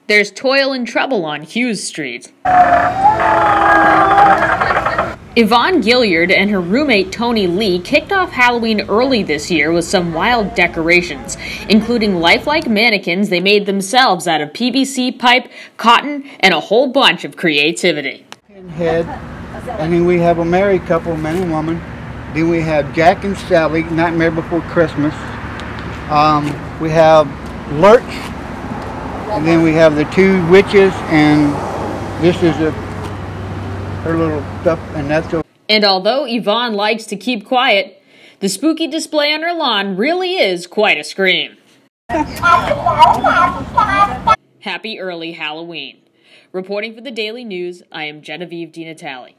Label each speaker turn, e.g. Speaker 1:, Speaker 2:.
Speaker 1: There's toil and trouble on Hughes Street. Yvonne Gilliard and her roommate Tony Lee kicked off Halloween early this year with some wild decorations, including lifelike mannequins they made themselves out of PVC pipe, cotton, and a whole bunch of creativity.
Speaker 2: Head, and then we have a married couple, man and woman. Then we have Jack and Sally, Nightmare Before Christmas. We have Lurch, and then we have the two witches, and this is her little stuff, and that's a...
Speaker 1: And although Yvonne likes to keep quiet, the spooky display on her lawn really is quite a scream. Happy early Halloween. Reporting for the Daily News, I am Genevieve DiNatale.